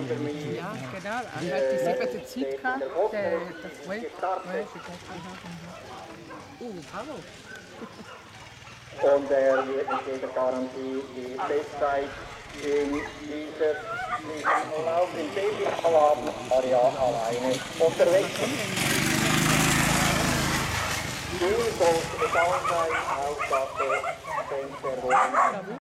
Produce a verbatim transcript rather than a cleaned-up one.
über mich Ja, genau. Er hat die siebte Zeit gehabt. Der, das Web. Uh, bravo. und er wird mit jeder Garantie die Bestzeit in dieser, diesem Lauf in Babyhall haben, war ja alleine unterwegs. Die große Beschauung, Aufgabe, Fenster,